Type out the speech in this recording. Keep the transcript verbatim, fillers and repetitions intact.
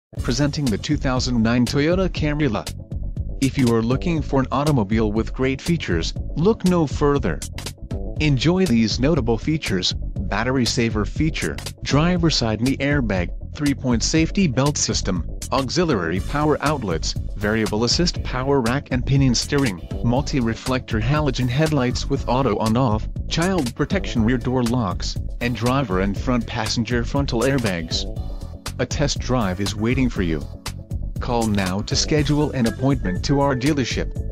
Presenting the two thousand nine Toyota Camry. If you are looking for an automobile with great features, look no further. Enjoy these notable features: battery saver feature, driver side knee airbag, three-point safety belt system, auxiliary power outlets, variable assist power rack and pinion steering, multi-reflector halogen headlights with auto on-off, child protection rear door locks, and driver and front passenger frontal airbags. A test drive is waiting for you. Call now to schedule an appointment to our dealership.